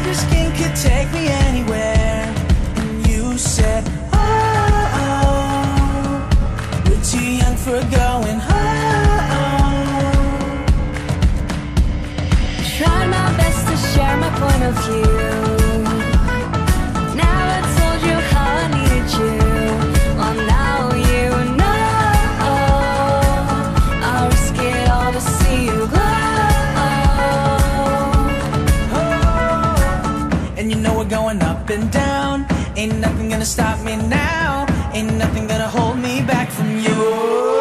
your skin could take me anywhere. And you said, oh, oh, we're too young for going home. Tried my best to share my point of view. Never told you how I needed you. Well, now you know. I'll risk it all to see you glow. Oh, and you know we're going up and down. Ain't nothing gonna stop me now. Ain't nothing gonna hold me back from you.